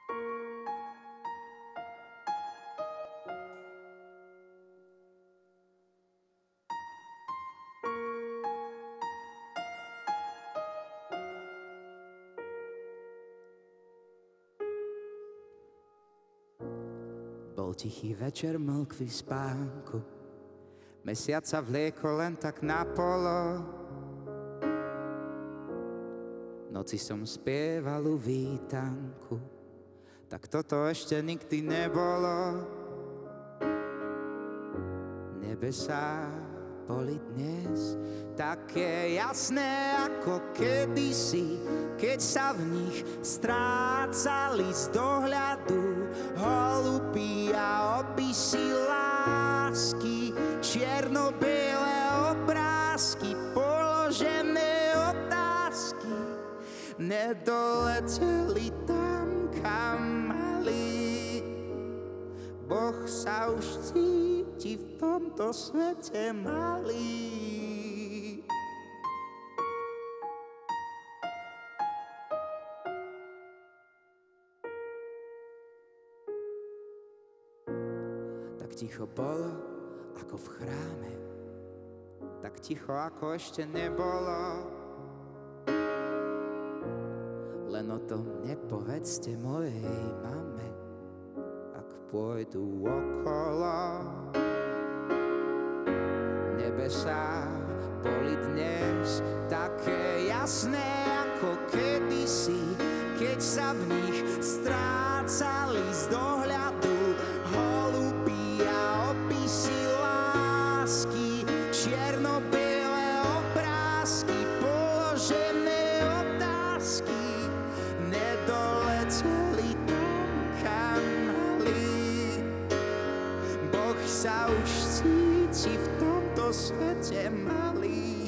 Bol tichý večer mlkvý v spánku, mesiac sa vliekol len tak napolo. Noci som spieval vítanku, tak toto ešte nikdy nebolo. Nebesá boli dnes také jasné ako kedysi, keď sa v nich strácali z dohľadu holubí a opisy lásky, čierno-biele obrázky, položené otázky nedoleteli tam, kam mali. Boh sa už cíti v tomto svete malý. Tak ticho bolo, ako v chráme, tak ticho, ako ešte nebolo. Len o tom nepovedzte mojej mame, ak pôjdu okolo. Nebesá boli dnes také jasné ako kedysi, keď sa v nich strácali z dohľadu holubí a opisy lásky, čierno-biele obrázky, položené otázky nedoleteli tam, kam mali. Boh sa už cíti v tomto svete malý.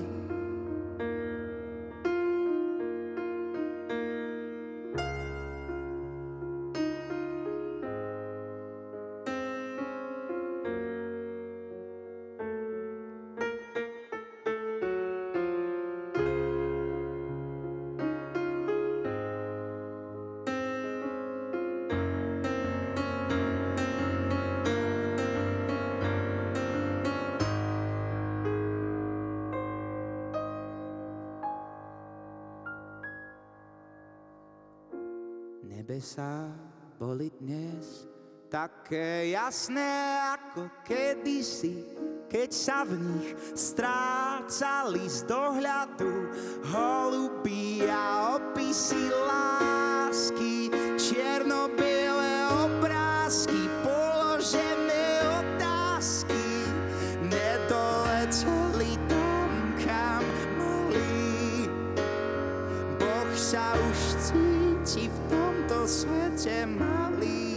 Nebesá boli dnes také jasné ako kedysi, keď sa v nich strácali z dohľadu holubí a opisy lásky, čierno-biele obrázky, položené otázky nedoleteli tam, kam mali. Boh sa už cíti v tomto svete malý.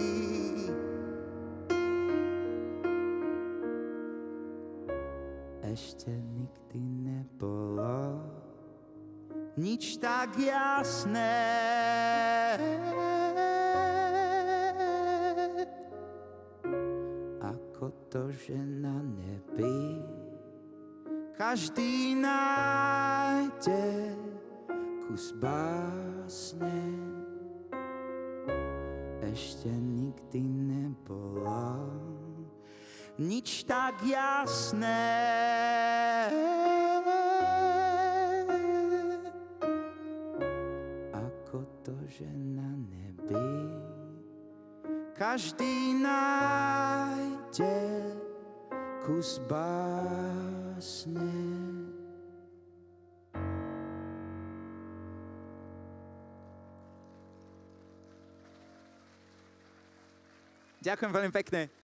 Ešte nikdy nebolo nič tak jasné ako to, že na nebi každý nájde kus básne. Ešte nikdy nebolo nič tak jasné ako to, že na nebi každý nájde kus básne. Ďakujem veľmi pekne.